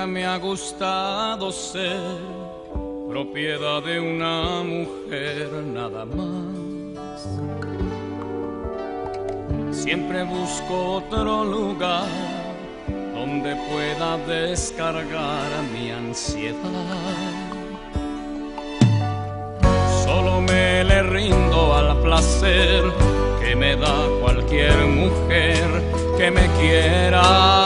me ha gustado ser propiedad de una mujer nada más. Siempre busco otro lugar donde pueda descargar mi ansiedad. Solo me le rindo al placer que me da cualquier mujer que me quiera.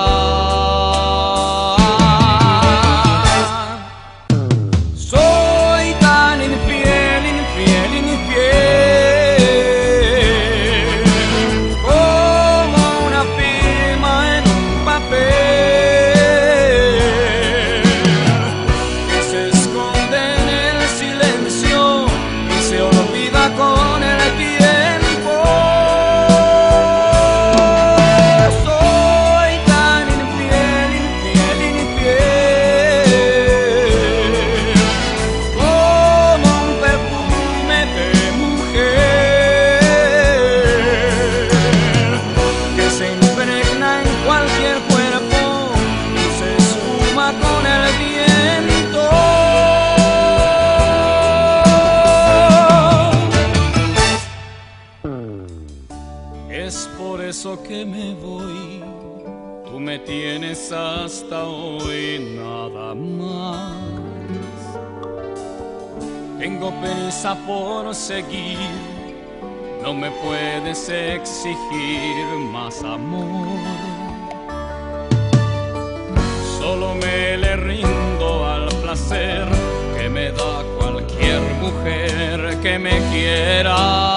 Es por eso que me voy, tú me tienes hasta hoy nada más. Tengo prisa por seguir, no me puedes exigir más amor. Solo me le rindo al placer que me da cualquier mujer que me quiera.